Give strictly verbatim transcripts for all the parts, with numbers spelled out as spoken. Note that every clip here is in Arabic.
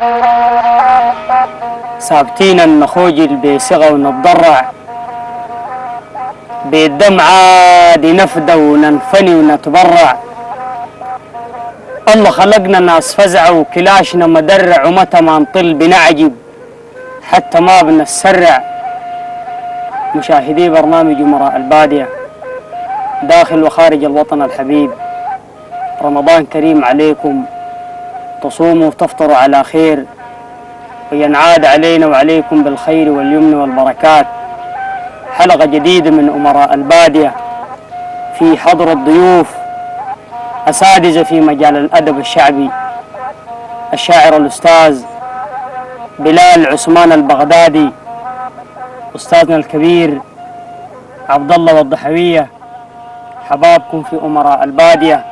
سابتين نخوجل بصغة ونتضرع بالدمعة دي نفدى وننفني ونتبرع. الله خلقنا ناس فزعة وكلاشنا مدرع ومتى ما نطل بنعجب حتى ما بنسرع. مشاهدي برنامج أمراء البادية داخل وخارج الوطن الحبيب، رمضان كريم عليكم، تصوموا وتفطروا على خير وينعاد علينا وعليكم بالخير واليمن والبركات. حلقة جديدة من أمراء البادية في حضر الضيوف أساتذة في مجال الأدب الشعبي، الشاعر الأستاذ بلال عثمان البغدادي، أستاذنا الكبير عبد الله والضحوية، حبابكم في أمراء البادية.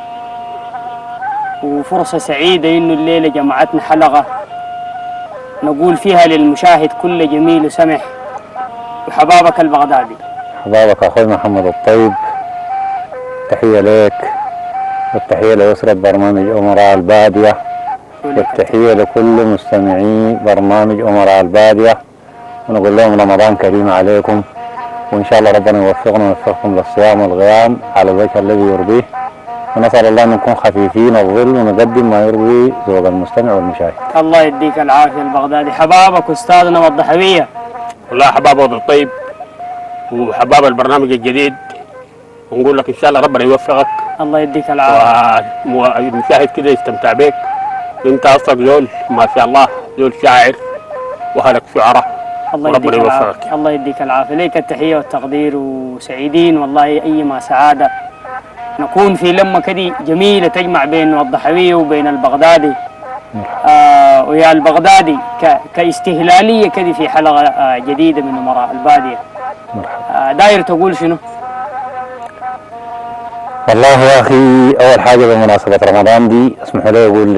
وفرصة سعيدة إنه الليلة جمعتنا حلقة نقول فيها للمشاهد كل جميل وسمح. وحبابك البغدادي. حبابك أخوي محمد الطيب، تحية لك والتحية لأسرة برنامج أمراء البادية والتحية لكل مستمعي برنامج أمراء البادية، ونقول لهم رمضان كريم عليكم، وإن شاء الله ربنا يوفقنا ويوفقكم للصيام والقيام على الوجه الذي يرضيه، ونسأل الله أن نكون خفيفين الظل ونقدم ما يرضي ذوق المستمع والمشاهد. الله يديك العافية البغدادي. حبابك أستاذنا والضحوية. والله حباب وضع طيب وحباب البرنامج الجديد، ونقول لك إن شاء الله ربنا يوفقك. الله يديك العافية. والمشاهد كده يستمتع بك. أنت أصلك زول ما شاء الله، زول شاعر وهلك شعراء. الله يديك العافية. الله يديك العافية. ليك التحية والتقدير، وسعيدين والله أيما سعادة نكون في لمة كده جميلة تجمع بين الضحوية وبين البغدادي. آه ويا البغدادي كاستهلالية كده في حلقة آه جديدة من أمراء البادية. آه داير تقول شنو؟ والله يا أخي، أول حاجة بمناسبة رمضان دي اسمحوا لي أقول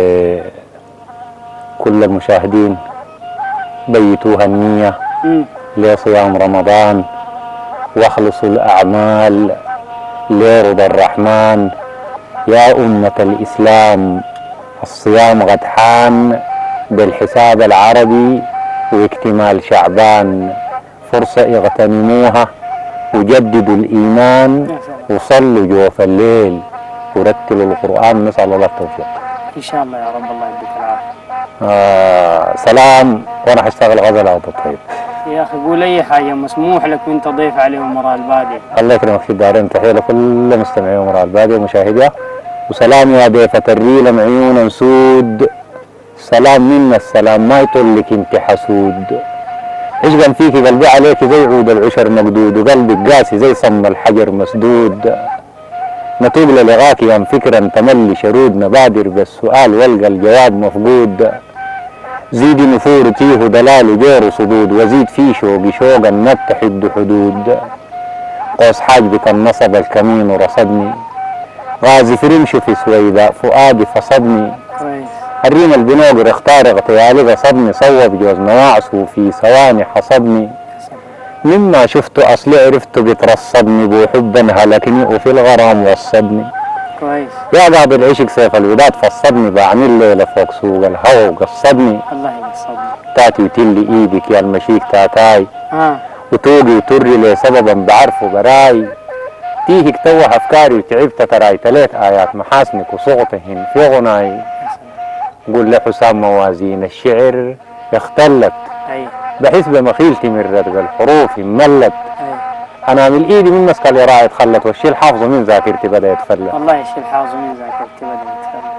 كل المشاهدين بيتوها النية لصيام رمضان واخلصوا الأعمال لرضا الرحمن. يا أمة الإسلام، الصيام قد حان بالحساب العربي واكتمال شعبان، فرصة اغتنموها وجددوا الإيمان وصلوا جوف الليل ورتلوا القرآن، نسأل الله التوفيق إن شاء الله يا رب. الله يديك العافية. آه سلام، وأنا هشتغل غزل عبد الطيب. يا أخي قول أي حاجة، مسموح لك وأنت ضيف عليه أمراء البادية. الله يكرمك في الدارين. تحية لكل مستمعي أمراء البادية ومشاهديها، وسلام يا ضيفة الريلم عيون سود، سلام منا السلام ما يطلك انت حسود، عشقا فيك قلبي عليك زي عود العشر مقدود، وقلبك قاسي زي صم الحجر مسدود، نتوب للغاك يا فكرا تملي شرود، نبادر بالسؤال والقى الجواب مفقود، زيدي نفور تيه دلال جير صدود، وزيد في شوقي شوقا نتحد حدود، قوس حاجبك النصب الكمين ورصدني، غازي في رمش في سويداء فؤادي فصدني، الريم البنوقر اختار اغتيالي غصبني، صوب جوز نواعس وفي ثواني حصدني، مما شفته اصلي عرفته بترصدني، بو حبا هلكني وفي الغرام وصدني، كويس يا بعض العشق سيف الوداد فصدني، بعمل ليلة فوق سوق الهوى وقصدني، الله يقصدني، تاتي وتلي ايدك يا المشيك تاتاي، آه. وتوقي وتري لي سببا بعرفه براي، تيهك توه افكاري وتعبت تراي، تليت ايات محاسنك وصوتهن في غناي، قول لحسام موازين الشعر اختلت، أي. بحسب مخيلتي من ردق الحروف ملت، انا من ايدي من مسك القراءة اتخلت، والشي الحافظ من ذاكرتي بدا يتفلت، والله الشي الحافظ من ذاكرتي بدا يتفلت.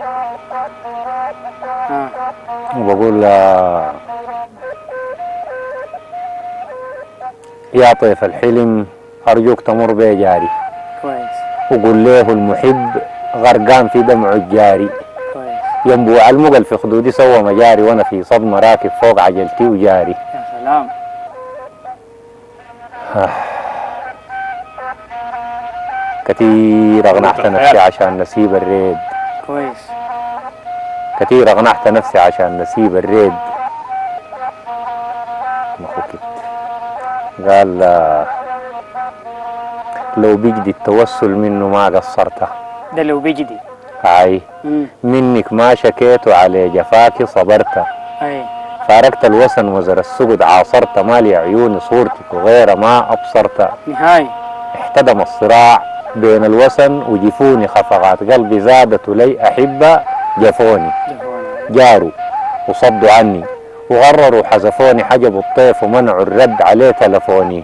اه وبقول يا طيف الحلم ارجوك تمر بي جاري، كويس، وقول له المحب غرقان في دمع الجاري، كويس، ينبوع المقل في خدودي سوى مجاري، وانا في صدمة راكب فوق عجلتي وجاري. يا سلام. آه. كثير اغنحت نفسي عشان نسيب الريد، كويس، كثير اغنحت نفسي عشان نسيب الريد، ما خكت قال لو بيجدي التوسل منه ما قصرته، ده لو بيجدي هاي مم. منك ما شكيت وعلى جفاك صبرت، أي فارقت الوسن وزر السجد، عاصرت مالي عيون صورتك وغير ما أبصرت. نهاية احتدم الصراع بين الوسن وجفوني، خفقات قلبي زادت لي أحبة جفوني. جاروا وصدوا عني وغرروا حذفوني، حجبوا الطيف ومنعوا الرد عليه تلفوني.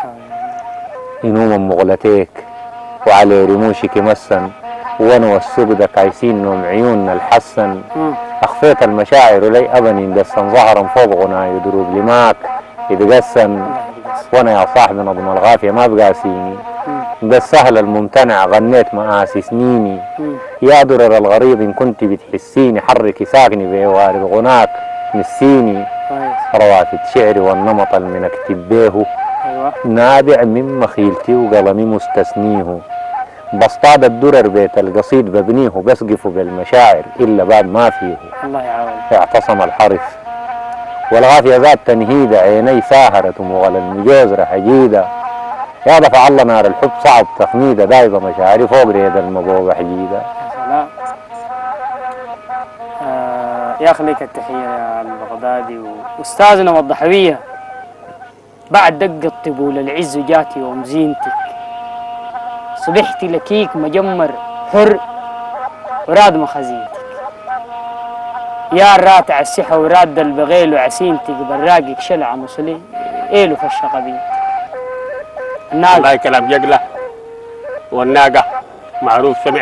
ينوم مغلتيك وعلى رموشك مسن، وانا والسجد كايسين نوم عيوننا الحسن. اخفيت المشاعر لي ابني دسن ظهرا فوق غناي دروب لماك يتقسن، وانا يا صاحبي نظم الغافيه ما بقاسيني. ده السهل الممتنع غنيت مآسي سنيني، يا درر الغريض ان كنت بتحسيني، حركي ساكني بوارد غناك نسيني. روافد شعري والنمط المن اكتب بيه، نابع من مخيلتي وقلمي مستثنيه. بصطاد الدرر بيت القصيد ببنيه، بسقف بالمشاعر إلا بعد ما فيه. الله يعاون. اعتصم الحرف والغافية ذات تنهيدة، عيني ساهرت ومغل المجوزرة حجيدة. يا دفع الله نار الحب صعب تخميدة، دايبة مشاعري فوق ريد المبوبة حجيدة. يا سلام. آه يا أخي لك التحية يا البغدادي وأستاذنا والضحوية. بعد دق الطبول العز جاتي يوم زينتك، صبحت لكيك مجمر حر وراد مخزينتك. يا الراتع السحة وراد البغيل وعسينتك، براقك شلع مصلي إيلو في الشقبين. والله كلام يقلع والناقة معروف سمع.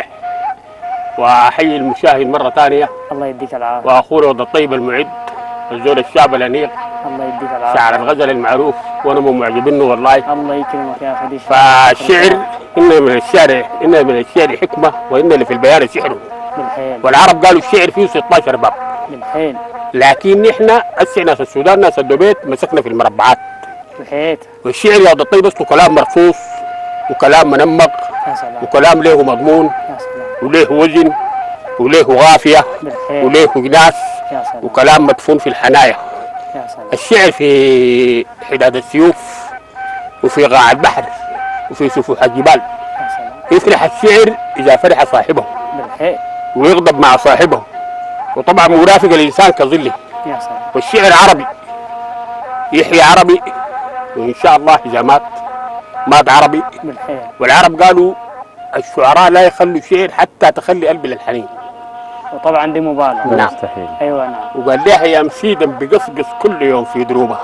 وأحيي المشاهد مرة ثانية. الله يديك العافية. وأخونا ود الطيب المعد الزول الشعب الأنيق. الله يديك العافية. شعر الغزل المعروف وأنا مو معجبينه والله. الله يكرمك يا أخي. فالشعر إن من الشعر إن من الشعر حكمة، وإن اللي في البيان سحره. بالحيل. والعرب قالوا الشعر فيه ستة عشر باب. بالحيل. لكن نحن هسه ناس السودان ناس الدوبيت مسكنا في المربعات. بالحيل. والشعر يا ود الطيب اصله كلام مرصوص وكلام منمق وكلام له مضمون وله وزن وله غافية وله جناس وكلام مدفون في الحنايا. الشعر في حداد السيوف وفي قاع البحر وفي سفوح الجبال. يفرح الشعر إذا فرح صاحبه ويغضب مع صاحبه، وطبعا مرافق الإنسان كظله. والشعر عربي يحيى عربي، وإن شاء الله إذا مات مات عربي. والعرب قالوا الشعراء لا يخلوا شعر حتى تخلي قلبي للحنين. وطبعا دي مبالغة. نعم مستحيل. ايوه نعم. وقال لها يا مسيدا بقصقص كل يوم في دروبها.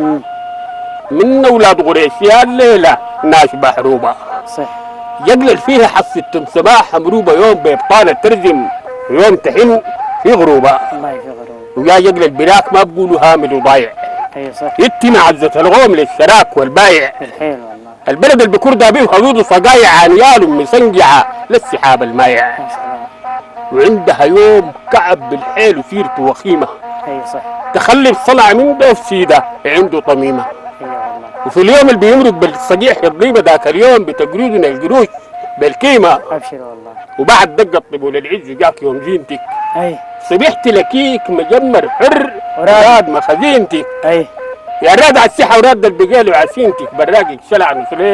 من اولاد قريش يا الليله ناشبه حروبه. صح. يقلل فيها حصة تمسماح مروبه، يوم بابطال الترزم ويوم تحن في غروبه. الله في غروبه. ويا يقلل بلاك ما بقولوا هامل وضايع. ايوه صح. يتم عزة الغوم للشراك والبايع. الحيل والله. البلد اللي بكور دابيه خلود صقايع عانيال مسنجعه للسحاب المايع. يا سلام. وعندها يوم كعب بالحيل وسيرته وخيمه. ايوه صح. تخلي الصلع من دوف سيده عنده طميمه. ايوه والله. وفي اليوم اللي بيمرق بالصقيح الضيبه ذاك اليوم بتجرودنا القروش بالكيمه. ابشر والله. وبعد دق الطبول العز جاك يوم زينتك. اي. صبحت لكيك مجمر حر وراد مخزينتك. اي. يا راد على السحه وراد البقال وعسينتك، براقك شلع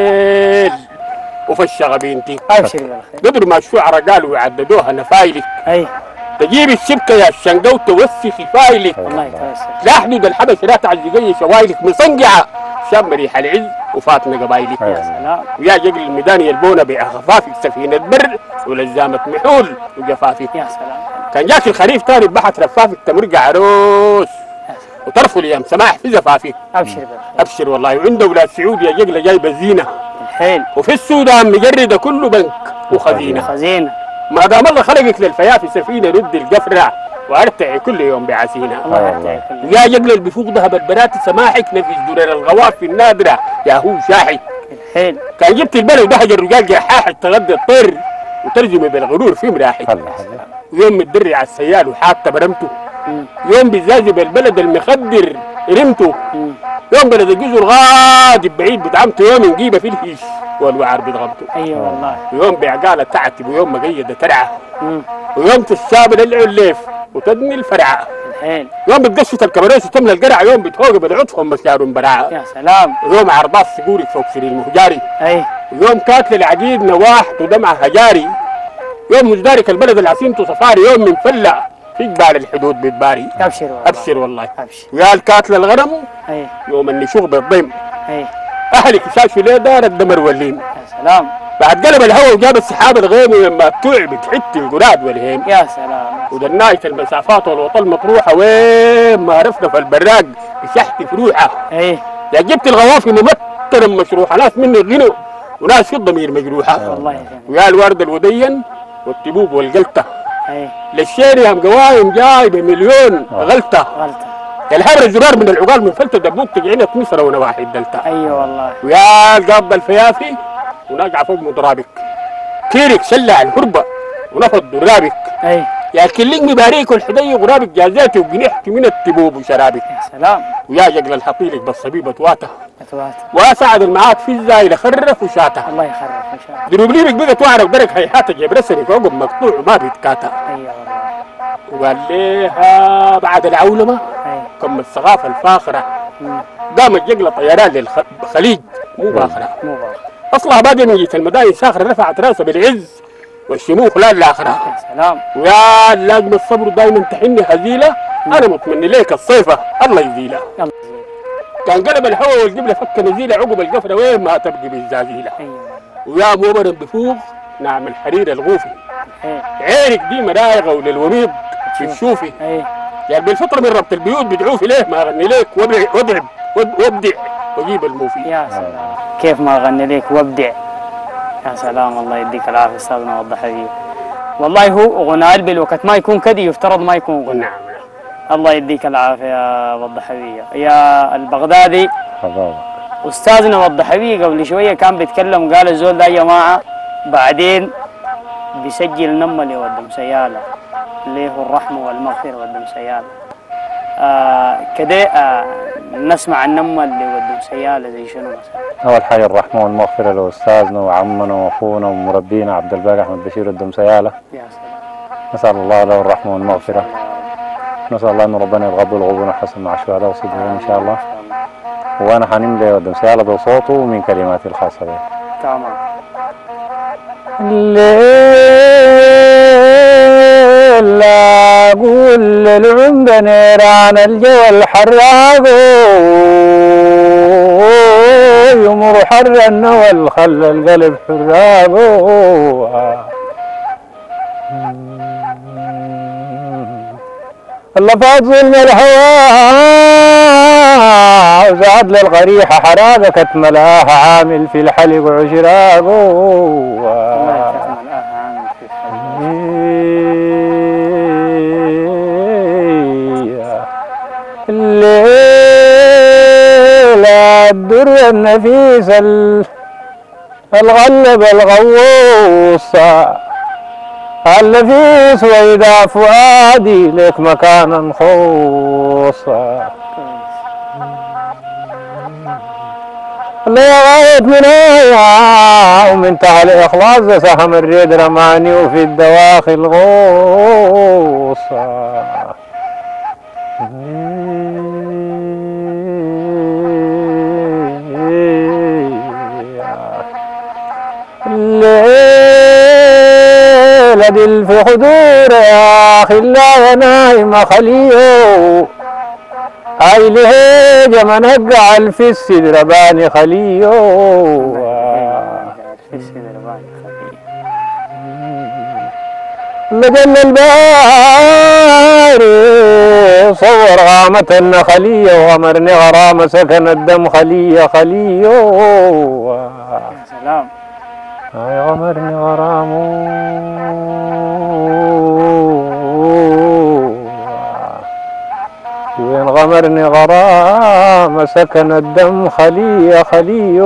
نصليل وفي الشغبينتك. ابشر بالخير. قدر ما الشعراء قالوا وعددوها نفايلك. اي. تجيب الشبكه يا الشنقه وتوسخي فايلك. الله يتوسخ. لا حدود الحبش لا تعزقي شوايلك مصنقعه شم ريح العز وفاتنا قبايلك. يا سلام. ويا جقل الميدان يلبونا باخفافك سفينه بر ولزامه محول وجفافك. يا سلام. كان جاك الخريف تاني بحث رفافك تمرق عروس وترفل يا سماح في زفافك. ابشر بالخير. ابشر والله. وعنده اولاد سعود يا جقله جايبه زينه. الحيل. وفي السودان مجرده كله بنك وخزينه. خزينه. ما دام الله خلقك للفيافي سفينه رد القفرع وارتعي كل يوم بعسينه. الله يرتعي كل يوم. يا جقل اللي بفوق ذهب البنات سماحك نفس درر الغواف النادره يا هو شاحك. الحيل. كان جبت البلد وبهج الرجال جحاحك تغدي الطير وترجمي بالغرور في مراحك. ويوم متدري على السيال وحاطه برمته. يوم بزازي بالبلد المخدر رمته. يوم بلد الجزء الغادب بعيد بدعمته، يوم نجيبه في الهيش والوعر بضغمته. ايوه والله. ويوم بعقاله تعتب ويوم مقيده ترعه. ويوم تستابل العليف وتدني الفرعه. الحيل. يوم بتقشط الكبريس وتملى القرع، يوم بتهوق بالعطفهم مشار براعه. يا سلام. ويوم عرباط سجورك فوق سرير المهجاري. اي. ويوم كاتل العقيد نواح ودمعه هجاري. يوم مجدارك البلد العسيمته صفاري، يوم من فلع في في جبال الحدود بتباري. ابشر والله ابشر والله. ابشر. ويا الكاتل الغنم اي يوم النشوق بالضيم. اي اهلي كشاف ليه دار الدمر والليم. يا سلام. بعد قلب الهواء وجاب السحاب الغيم لما بتعبت حتى القراد والهيم. يا سلام. ودنايت المسافات والوطن مطروحه وين ما رفنا في البراق بشحت فروحه. اي يا جبت الغوافي ممثلا مشروحه ناس مني غنوا وناس في الضمير مجروحه. والله يا سلام. ويا الورد الودين والتبوب والقلطه. اي للشيري هم قوايم جاي بمليون غلطه. غلطه. الهبر الزرار من العقال من فلته دبوك تجعينك مصر ونواحي الدلتا. ايوه والله. ويا القبض الفيافي ونقع فوق مضرابك. كيرك شلع الهربه ونفض درابك. اي يا الكليك مباريك والحدي غرابك جازاتي وجنحت من التبوب وشرابك. يا سلام. ويا جقل الحطيلك بالصبيبه واته. اتوات. واسعد المعاد في الزايله خرف وشاته. الله يخرف ان شاء الله. دروب ليبك بقت وعرك درك هيحاتك جاب رسلك عقب مقطوع وما بيتكاتا. ايوه والله. وقال ليها بعد العولمه اي كم الثقافه الفاخره مم. قامت جقله طيران للخليج مو باخره. مو باخر. اصلها بعد ما جيت المداين ساخره رفعت راسها بالعز والشموخ لا الاخره. يا سلام. ويا لاقم الصبر دايما تحني هزيله انا متمني ليك الصيفه الله يزيلها. يلا. كان قلب الهواء والقبله فك نزيله عقب القفره وين ما تبقي بالزازيله. ايوه ويا موبر بفوق نعم الحرير الغوفي. اي عينك دي مرايغه وللوميض في الشوفي. اي يعني بالفطره من ربط البيوت بدعوا في ليه ما اغني ليك وابدع وادعب وابدع واجيب الموفي. يا سلام. كيف ما اغني لك وابدع. يا سلام الله يديك العافيه استاذنا وضح لي. والله هو غنى قلبي الوقت ما يكون كذي يفترض ما يكون غنى. نعم. الله يديك العافيه يا وضحويه. يا البغدادي حضارة. استاذنا وضحويه قبل شويه كان بيتكلم قال الزول ده يا جماعه بعدين بيسجل نمى اللي ودم سياله اللي هو الرحمه والمغفره ودم سياله. آه كده آه نسمع النمى اللي ودم سياله زي شنو مثلا؟ أول حاجة الرحمة والمغفرة لأستاذنا وعمنا وأخونا ومربينا عبد الباقي أحمد بشير الدمسيالة. يا سلام. نسأل الله له الرحمة والمغفرة. نسأل الله إن ربنا يتقبل غبونا حسن مع الشهداء والصديقين إن شاء الله. وأنا حنملي الدمسيالة بصوته ومن كلماتي الخاصة به. تمام. الليل أقول للعمد نيران الجو الحراق يمر حر النوى خلى القلب حراق الله فاض ظلم الهوى وزاد للقريحة حراقة كتملاها عامل في الحلق وعشراق الليل الدر النفيس الغلب الغوص النفيس وإذا فؤادي لك مكانا خوصا اللي غايت من ايا ومن تحت اخلاص سهم الريد رماني وفي الدواخل غوصا الليلة دل في خدور يا اخي لا نايمة خليو هاي لهيجة منقع في السدر باني خليو لجل الباري صور غامة النخلية وغمرني غرامة سكن الدم خلية خليو يا سلام. هاي غمرني غرامه وين غمرني غرام سكن الدم خلية خليو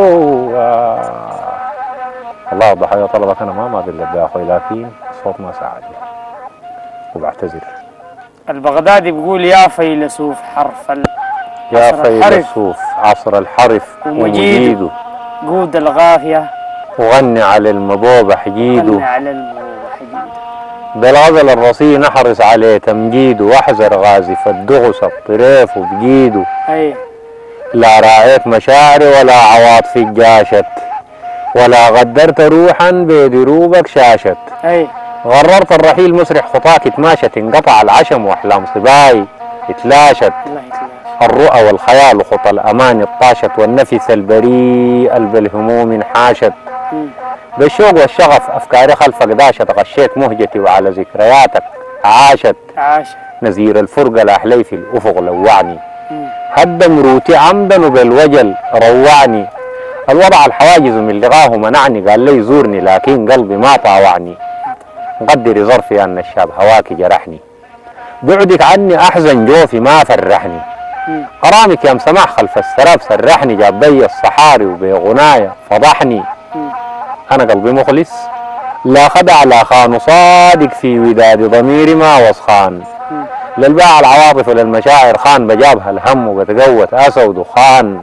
الله ضحايا طلبك انا ما ما قلت يا اخوي لكن الصوت ما ساعدني وبعتذر. البغدادي بيقول يا فيلسوف حرف ال... يا فيلسوف عصر الحرف ومجيده قود الغافية وغني على المبوبة حجيده غني على المبوبة حجيده بالغزل الرصين احرص عليه تمجيده واحذر غازف الدغس الطريف وبجيده اي لا راعيت مشاعري ولا عواطفي جاشت ولا غدرت روحا بدروبك شاشت اي غررت الرحيل مسرح خطاك اتماشت انقطع العشم واحلام صباي اتلاشت. الرؤى والخيال خطى الامان الطاشت والنفس البريء بالهموم انحاشت. بالشوق والشغف افكاري خلفك داشت غشيت مهجتي وعلى ذكرياتك عاشت. عاشت نزير الفرقة لاحلي في الافق لوعني. هد مروتي عمدا وبالوجل روعني. الوضع الحواجز من لقاه منعني قال لي زورني لكن قلبي ما طاوعني. قدري ظرفي ان الشاب هواك جرحني. بعدك عني احزن جوفي ما فرحني. غرامك يا مسماح خلف السراب سرحني جاب بي الصحاري وبغنايا فضحني. انا قلبي مخلص لا خدع لا خان صادق في وداد ضميري ما وسخان. للباع العواطف وللمشاعر خان بجابها الهم وبتقوت اسى ودخان.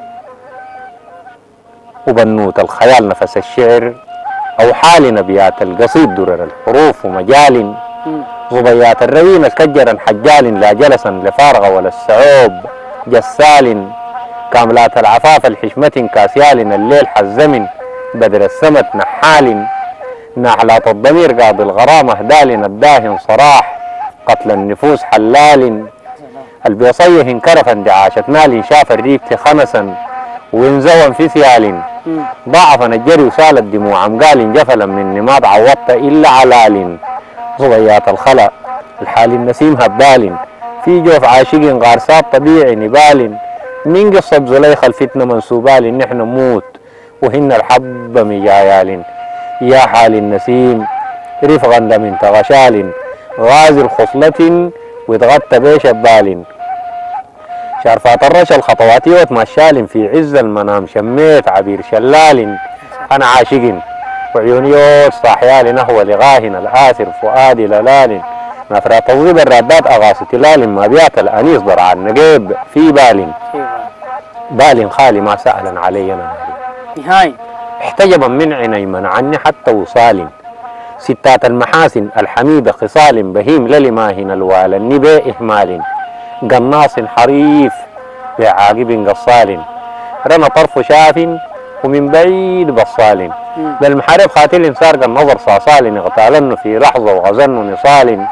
وبنوت الخيال نفس الشعر او حال نبيات القصيد درر الحروف ومجال. ظبيات الروين الكجرا حجال لا جلسا لفارغه ولا السعوب جسال. كاملات العفاف الحشمة كاسيال الليل حزم بدر السمت نحال. نحلات الضمير قاضي الغرام اهدال الداهن صراح قتل النفوس حلال. البيصيه انكرفا دعاشة مال شاف الريبت خنسا وانزوا في ثيال. ضاعف الجري وسالت دموع عمقال جفلا من نماض عوضت الا علال. ضويات الخلا الحال النسيم هبال في جوف عاشق غارسات طبيعي نبال. من قصة زليخ الفتنة منسوبال نحن نموت وهن الحب مجايال. يا حال النسيم رفقا لمن تغشال غازي الخصلة واتغطى بشبال. شرفات الرشا الخطواتي وتمشال في عز المنام شميت عبير شلال. انا عاشق وعيوني يوت صاحيال نحو لغاهن الآثر فؤادي للال. نفرات تضرب الرادات أغاص تلال ما بيات الأنيس ضرع النقيب في بال. بال خالي ما سألا علي أنا نهاية احتجبا من عيني منعني حتى وصال. ستات المحاسن الحميدة خصال بهيم للماهن الوال النبي إهمال. قناص حريف بعاقب قصال رمى طرف شاف ومن بعيد بصال. بالمحارب خاتل سارق النظر صاصال اغتالن في لحظة وغزن نصال.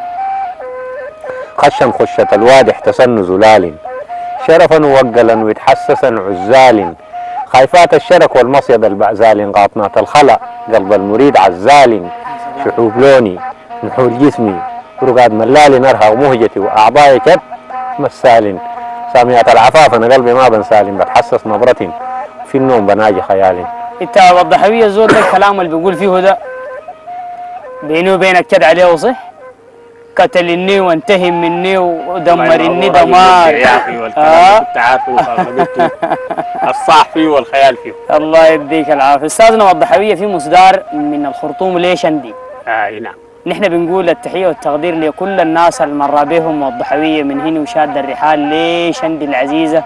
خشا خشة الوادي احتسن زلال شرفا وقلا ويتحسسا عزال. خايفات الشرك والمصيد البعزال قاطنات الخلق قلب المريد عزال. شحوب لوني نحول جسمي رقاد ملال نرهق مهجتي واعضائي كت مسال. ساميات العفاف انا قلبي ما بنسالم بتحسس نبرة في النوم بناجي خيال. انت والضحوية زول ده الكلام اللي بيقول فيه ده بيني وبينك كد عليه وصح قتلني وانتهم مني ودمرني دمار يا اخي والكلام كنت عارفه وقابلته الصح فيه والخيال فيه. الله يديك العافيه. استاذنا والضحوية في مصدار من الخرطوم ليش عندي؟ اي نعم. نحن بنقول التحية والتقدير لكل الناس المرة بهم والضحوية من هنا وشاد الرحال ليش عندي العزيزة.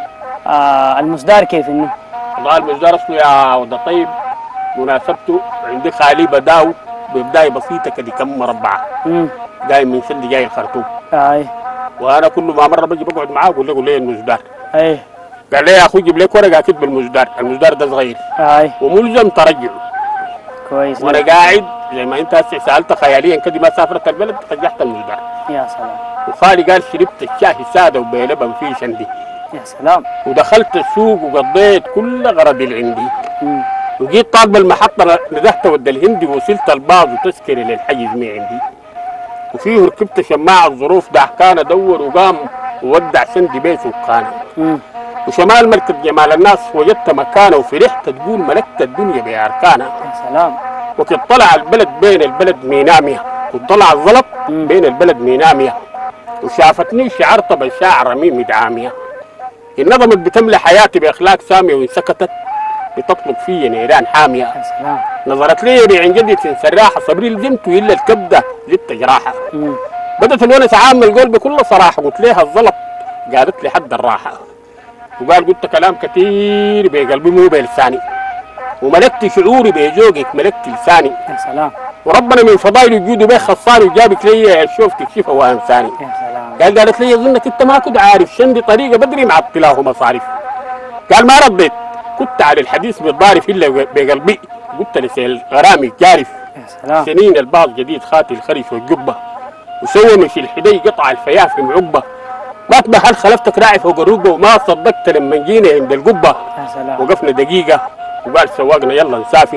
آه المصدار كيف انه؟ والله المصدر اصله يا ود طيب مناسبته عندي خالي بداو ببداية بسيطة كده كم مربعة. امم جاي من سند جاي الخرطوم. اي وانا كل ما مرة بجي بقعد معاه اقول له قول لي المصدر. اي قال لي يا اخوي جيب لك ورقة اكيد بالمصدر، المصدر ده صغير. اي وملزم ترجعه. كويس. وانا قاعد زي ما انت هسه سالت خياليا كده ما سافرت البلد رجعت المصدر. يا سلام. وخالي قال شربت الشاي ساده وبلبن فيه شندي. يا سلام. ودخلت السوق وقضيت كل غرضي اللي عندي. مم. وجيت طالب المحطة ندهت ود الهندي ووصلت الباص وتذكري للحجز مي عندي. وفيه ركبت شماع الظروف ده كان ادور وقام وودع سندي بيت سكانه. وشمال ملكة جمال الناس وجدت مكانه وفرحت تقول ملكت الدنيا بأركانها. يا سلام. وكنت طلع البلد بين البلد مينامية، كنت طلع الزلط بين البلد مينامية. وشافتني شعرت بالشاعر رميم دعامية. النظمت بتملى حياتي بأخلاق سامية وإن سكتت بتطلب في نيران حامية. يا سلام. نظرت لي بعين جدة سراحة صبري لزمت إلا الكبدة زدت جراحة. مم. بدت الونس عام القول بكل صراحة قلت ليها الزلط قالت لي حد الراحة. وقال قلت كلام كثير بقلبي مو بلساني وملكت شعوري بجوقك ملكت لساني. يا سلام. وربنا من فضائل وجوده بيه خصاني وجابك لي شوف تكشفه وانساني. يا سلام. قال قالت لي اظنك انت ما كنت عارف شندي طريقه بدري معطلاه مصاريف. قال ما رديت كنت على الحديث بالضارف الا بقلبي قلت لسيل غرامي جارف. يا سلام. سنين البعض جديد خاتي الخريف والجبة، وسوى مش الحدي قطع الفياف معبة، ما تبه هل خلفتك راعي فوق الرقبة وما صدقت لما جينا عند القبة. يا سلام. وقفنا دقيقة وقال سواقنا يلا نسافر،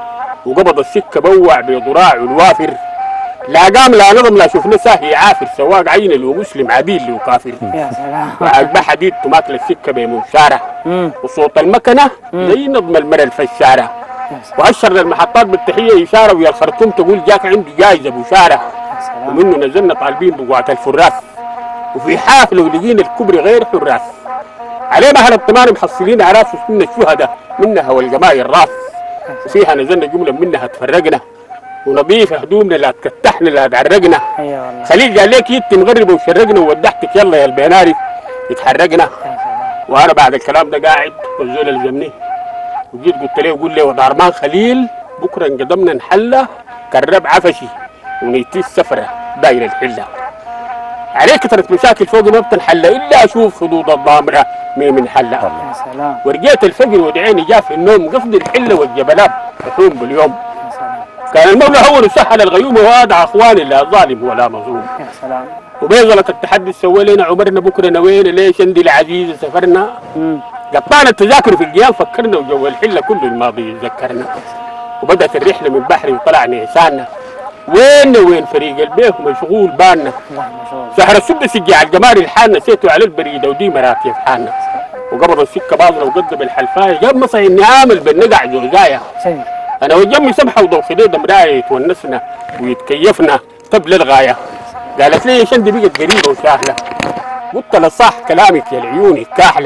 وقبض السكة بوع بضراع والوافر، لا قام لا نظم لا شفنا ساهي عافر، سواق عين لو مسلم عديل لو كافر. يا سلام. وعقبه حديد تماكل السكة بمبشارة، وصوت المكنة زي نظم المرل في الشارع، وأشر للمحطات بالتحية إشارة، ويا الخرطوم تقول جاك عندي جايزة بشارة. ومنه نزلنا طالبين بقعة الفراس، وفي حافل ولقينا الكبري غير حراس، عليه مهل الطمان محصلين عراس وسنة الشهداء منها والجماعي الراس، وفيها نزلنا جملة منها تفرقنا، ونضيف هدومنا لا تكتحنا لا تعرقنا. ايوه والله. خليل قال لك يتي مغربه وشرقنا وودحتك يلا يا البيناري يتحرقنا. وانا بعد الكلام ده قاعد والزول الزمني، وجيت قلت له قول لي ودارمان خليل بكره انقدمنا نحله كرب عفشي ونيتي السفره داير الحله، عليه كثرة مشاكل فوق ما بتنحل الا اشوف خدود الضامره مين من حله. يا سلام. ورجيت الفجر ودعيني جاء في النوم، قصدي الحله والجبلات تحوم باليوم. يا سلام. كان المولى هون وسهل الغيوم وادعى اخواني لا ظالم ولا مظلوم. يا سلام. وبيظلة التحدي سوى لنا عمرنا بكره نوينا ليش عندي العزيز سفرنا. امم قطعنا التذاكر في القيام فكرنا وجو الحله كله الماضي يتذكرنا. وبدات الرحله من بحري وطلع نيساننا، وين وين فريق البيخ مشغول بالنا. سهر السدس يجي على الجماري الحالنا سيتوا على البريده ودي مراتي في حالنا. وقبض السكه باظنا وقدم الحلفايه جاب مصعي اني عامل بالنقع زوزايه. انا وجمي سمحه وضو خديده مرايه يتونسنا ويتكيفنا تبل الغايه. قالت لي شندي بقت قريبه وسهله، قلت لها صح كلامك يا العيون الكاحله.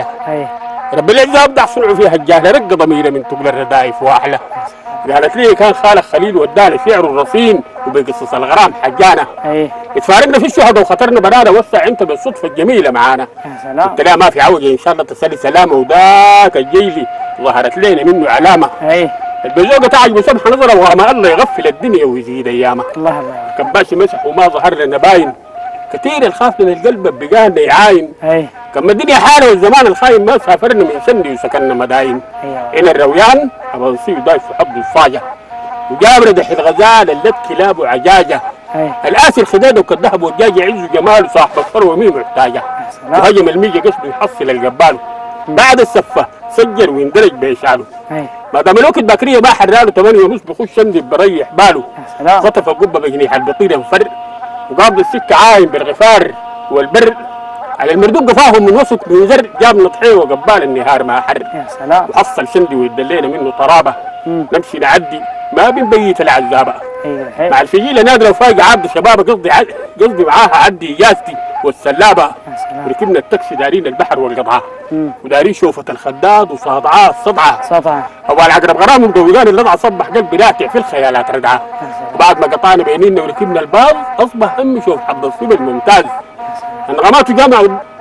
رب العزه ابدع صنعوا فيها الجهله، رق ضميره من تقل الردايف واحله. قالت لي كان خالك خليل ودانا شعر الرصين وبقصص الغرام حجانا. ايه اتفارقنا في الشهداء وخطرنا بنانا، وسع انت بالصدفه الجميله معانا. يا سلام. قلت لها ما في عوجه ان شاء الله تسالي سلامه، وذاك الجيلي ظهرت لنا منه علامه. ايه البزوقه تعجب سمح نظره وما الله يغفل الدنيا ويزيد ايامه. الله الله. كباشي مسح وما ظهر لنا باين، كثير الخاف من القلب بقانا يعاين. ايه كما الدنيا حاله والزمان الخاين ما سافرنا من سندي وسكننا مداين. ايوه. هنا الرويان ابو نصيب دايف وحب الصاجه، وجابر دح الغزال اللت كلاب وعجاجه. ايه الاسر خداده وكالذهب والدجاج يعز جماله، صاحب الثروه مين محتاجه. يا سلام. وهجم الميجا قصده يحصل الجبال، بعد السفه سجل ويندرج بيشاله. ايه ما دام الوقت بكريه ما حراله ثمانية ونص بخش سندي بريح باله. يا سلام. خطف القبه بجنيح البطيره وفر، وقابض السكه عايم بالغفار والبر، على المردوق قفاهم من وسط من زر، جاب نطحيه وقبال النهار ما حر. يا سلام. وحصل شندي ويدلينا منه طرابه، نمشي نعدي ما بنبيت العذابه. ايوه حلو. مع الفجيله نادره وفايقه عبد شبابه، قصدي عد... قصدي معاها عدي اجازتي والسلابه. يا سلام. وركبنا التاكسي دارين البحر والقضعه، ودارين شوفه الخداد وصادعاه الصدعه. صدعه. هو العقرب غرام مدوقان اللضعه صبح قلبي راتع في الخيالات ردعه. وبعد ما قطعنا بيننا وركبنا الباص اصبح همي شوف حظ الصيب الممتاز. انغاماته جامع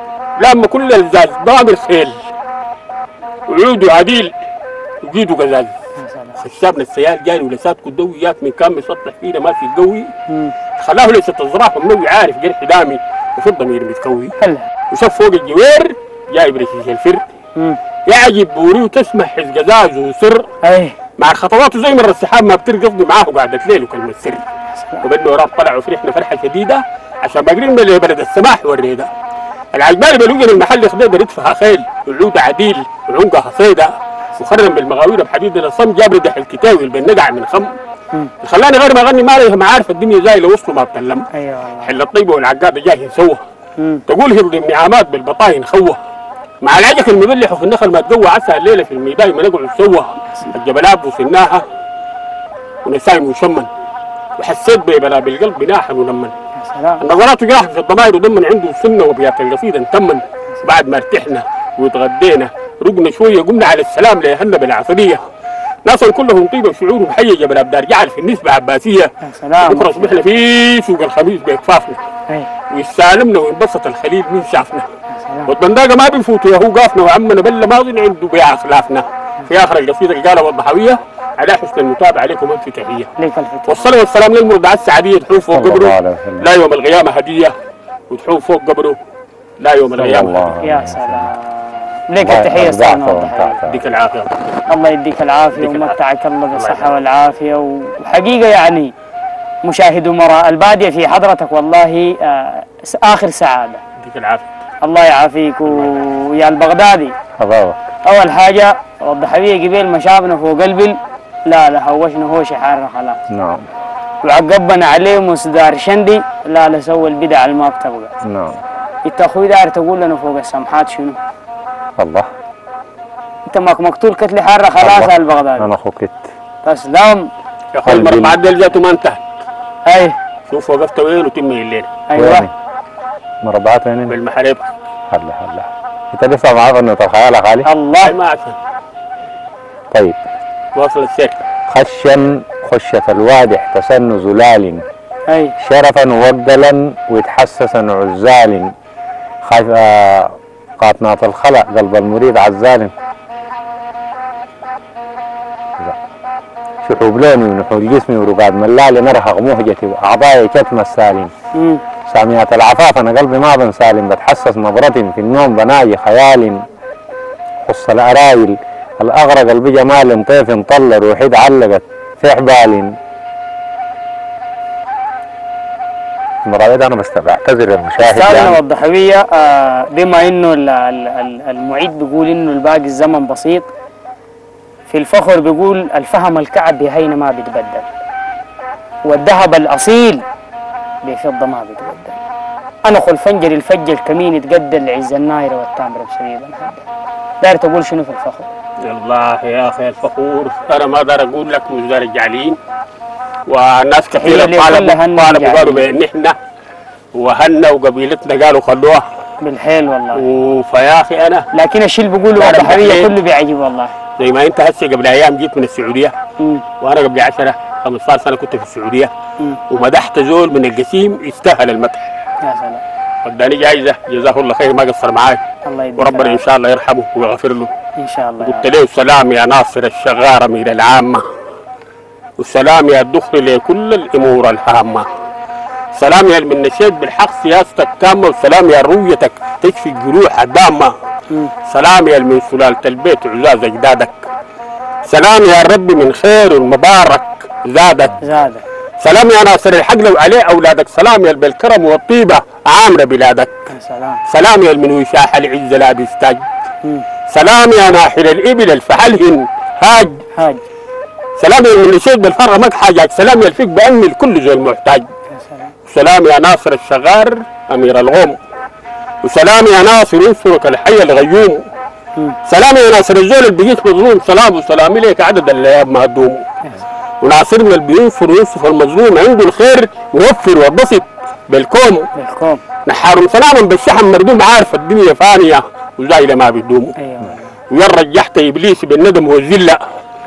لما كل الزاز ضامر خيل، وعود عديل وجيده قزاز. خشابنا السيال جاري ولسات كدويات من كان مسطح فينا ما في قوي، خلاه ليست الزرافه منوي عارف جرح دامي وفي الضمير متكوي. وشاف فوق الجوير جايب رشيش الفر، يعجب بوري وتسمح حز قزاز وسر. ايه مع خطواته زي مر السحاب ما بترقصني معاه وقعدت ليل وكلمه سر. وبدنا وراه طلع وفرحنا فرحه شديده عشان ما قرينا لبلد السماح والريده. العجباني بلوجن المحل خديده ردفها خيل والعوده عديل وعنقها صيده، وخرم بالمغاوير بحديد الصم جاب ردح الكتاوي بالنقع من خم. خلاني غير ما اغني ما ليه ما عارف الدنيا زي لو وصلوا ما بتلم. ايوه حل الطيبه والعقاده جاي سوى، تقول هرد النعامات بالبطاين خوه. مع العجك المبلح وفي النخل ما تقوى عسى الليله في الميدان ما نقعد سوا. الجبلات وصلناها ونسايم وشمن، وحسيت ببلا بالقلب بناحا ونمن. النظرات جراح في الضمائر وضمن عنده السنه وبيات القصيده نتمن. بعد ما ارتحنا وتغدينا رقنا شويه قمنا على السلام ليهنا بالعصريه. ناس كلهم طيبه وشعورهم حيه جبل ابدار جعل في النسبه عباسيه. يا سلام. بكره صبحنا في سوق الخميس باكفافنا، ويسالمنا وينبسط الخليل مين شافنا. والبنداقه ما بنفوتوا يا هو قافنا وعمنا بلا ماضي عنده بيع خلافنا. في اخر القصيده القاله والضحويه على حسن المتابعه عليكم انت تحيه. والصلاه والسلام للمرضعه السعديه تحوف فوق قبره لا يوم القيامه هديه، وتحوف فوق قبره لا يوم القيامه. يا سلام. لك التحية أستاذنا والضحية. يديك العافية. الله يديك العافية ومتعك الله بالصحة والعافية. وحقيقة يعني مشاهد أمراء البادية في حضرتك والله آه آخر سعادة. يديك العافية. الله يعافيك. ويا البغدادي حباوة. أول حاجة والضحوية قبيل ما شافنا فوق قلبي لا لا هوشنا هوش حارة خلاص. نعم. وعقبنا عليه مصدار شندي لا لا سوى البدع اللي ما بتبقى. نعم. انت اخوي داير تقول لنا فوق السمحات شنو؟ الله. انت ماك مقتول كتلي حاره خلاص على البغداد. انا اخوك كت. تسلم. يا اخوي المربعات دي ذاته ما انتهت. اي. شوف وقفت وين وتمي الليل. ايوه. مربعات وين؟ بالمحاريب. هلا هلا. انت لسه معاه فنة الخيال يا خالي؟ الله. ما عشان. طيب. واصل السير. خشا خشة الوادي احتسن زلال. اي. شرفا وقلا ويتحسسا عزال. خايف قاطنات الخلق قلب المريد عزال. شحوب لوني ونحول جسمي ورقاد ملالي نرهق مهجتي واعضائي كتم السالم. ساميات العفاف انا قلبي ما بنسالم بتحسس نظرة في النوم بناجي خيال. خص الارايل الاغرق قلبي جمال طيف طل روحي علقت في حبال. المراويد انا بس بعتذر المشاهد استاذنا يعني. والضحوية آه بما انه المعيد بيقول انه الباقي الزمن بسيط، في الفخر بيقول الفهم الكعب بهين ما بيتبدل والذهب الاصيل بفضة ما بيتبدل. انا خل فنجر الفج الكمين يتقدل عز النايرة والتامرة بسبيب الهدى. داير تقول شنو في الفخر؟ والله يا اخي الفخور انا ما اقدر اقول لك مش دار الجعلين والناس كثيرة طالبوا طالبوا قالوا بان احنا وهنا وقبيلتنا قالوا خلوها بالحيل والله. فيا اخي انا لكن الشيء اللي بيقولوا الضحوية كله بيعجب والله. زي ما انت هسه قبل ايام جيت من السعوديه مم. وانا قبل عشرة خمستاشر سنه كنت في السعوديه مم. ومدحت زول من القسيم يستاهل المدح. يا سلام. وداني جايزه جزاه الله خير ما قصر معاي. الله يديك وربنا ان شاء الله يرحمه ويغفر له. ان شاء الله. قلت له السلام يا ناصر الشغار امير العامه والسلام يا الدخل لكل الامور الهامه. سلام يا من نشيت بالحق سياستك تامه والسلام يا رؤيتك تشفي الجروح الدامه. سلام يا من سلاله البيت وعزاز اجدادك. سلام يا ربي من خير المبارك زادك. زادك. سلام يا ناصر الحق لو عليه اولادك. سلام يا بالكرم والطيبه عامره بلادك. يا سلام. سلام يا من وشاح العز لابس تاج. سلام يا ناحل الابل الفحلهن هاج. هاج. سلام يا من نشيت بالفرع مك حاجات. سلام يا الفيك بأمي الكل زي المحتاج. يا سلام. سلام يا ناصر الشغار امير الغوم. وسلام يا ناصر ينصرك الحي الغيوم. مم. سلام يا ناصر الزول اللي بيجيك مظلوم. سلام وسلام ليك عدد الايام ما تدوم. وناصرنا اللي بينصر وينصف المظلوم عنده الخير يوفر ويبسط بالكوم. بالكوم. نحارم سلاما بالشحن مردوم عارف الدنيا فانيه وزايله ما بيدوم. ايوه. ويا رجحت ابليس بالندم والذله.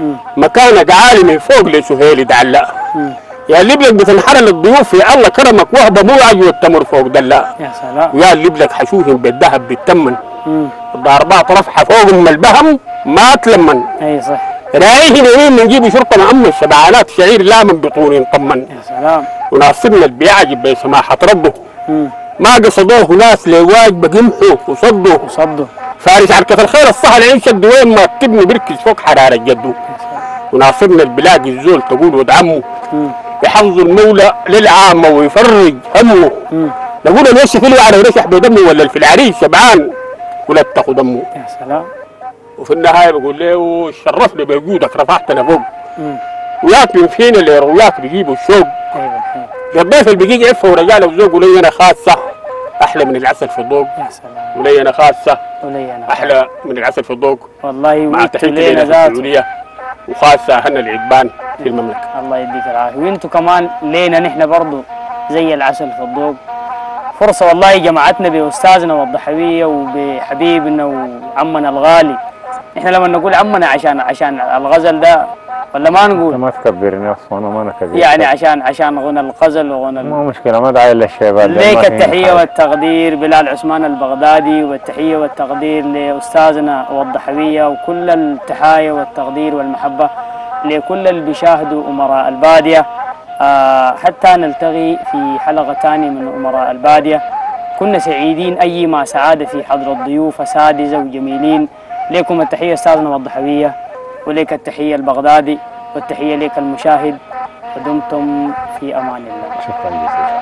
مكانك عالي من فوق لسهيل دعلا. يا اللي بلك بتنحر للضيوف يا الله كرمك وهبه مو عجوة والتمر فوق دلا. يا سلام. ويا اللي بلك حشوهم بالذهب بالتمن. الضاربات رفحه فوق ام البهم ما تلمن. اي صح. رايحين يمين نجيب شرطه مع ام الشبعانات شعير لا من بطون طمن. يا سلام. وناصرنا اللي بيعجب بسماحه ربه. مم. ما قصدوه ناس لواجب قمحوا وصدوا. وصدوا. فارس عركة الخير الصح العين شد وين ما تبني بركز فوق حرارة جدو. وناصرنا البلاد الزول تقول ودعمه. يحفظ المولى للعامة ويفرج همه. نقول ليش في الوعر يرشح بدمه ولا في العريس شبعان ولا اتقوا دمه. يا سلام. وفي النهاية بقول له شرفني بوجودك رفعتنا فوق. وياك من فين اللي يروياك بيجيبوا الشوق. ايوه. الضيف اللي بيجي عفه ورجاله وزوج ولي انا خاصة احلى من العسل في الضوق. يا سلام. ولي انا خاصة ولي انا احلى من العسل في الضوق. والله مع وانتوا تحية لينا لنا في ذاته. السعودية وخاصة أهلنا العجبان في المملكة. الله يديك العافية. وانتوا كمان لينا نحن برضو زي العسل في الضوق. فرصة والله جمعتنا بأستاذنا والضحوية وبحبيبنا وعمنا الغالي. احنا لما نقول عمنا عشان عشان الغزل ده ولا ما نقول؟ ما تكبرني اصلا انا ما انا كبير. يعني عشان عشان غنى الغزل وغنى ما مشكلة ما داعي للشباب. ليك التحية والتقدير بلال عثمان البغدادي والتحية والتقدير لأستاذنا والضحوية وكل التحايا والتقدير والمحبة لكل اللي بيشاهدوا أمراء البادية. آه حتى نلتقي في حلقة ثانية من أمراء البادية. كنا سعيدين أيما سعادة في حضر الضيوف أساتذة وجميلين. لكم التحية أستاذنا والضحوية، ولك التحية البغدادي، والتحية لك المشاهد، ودمتم في أمان الله. شكرا جزيلا.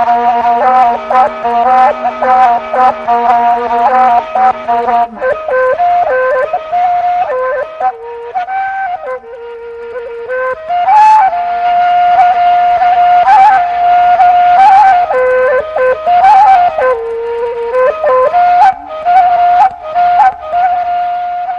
Thank you.